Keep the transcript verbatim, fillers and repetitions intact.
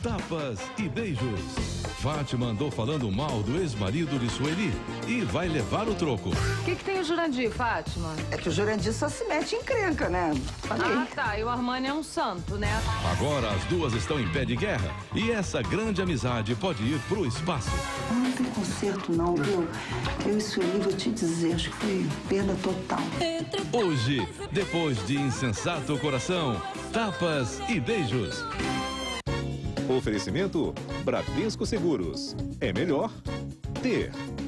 tapas e beijos. Fátima andou falando mal do ex-marido de Sueli e vai levar o troco. O que, que tem o Jurandir, Fátima? É que o Jurandir só se mete em encrenca, né? Falei. Ah, tá. E o Armani é um santo, né? Agora as duas estão em pé de guerra e essa grande amizade pode ir pro espaço. Não tem conserto não, viu? Eu e Sueli, vou te dizer, acho que foi perda total. Hoje, depois de Insensato Coração, tapas e beijos. Oferecimento Bradesco Seguros. É melhor ter.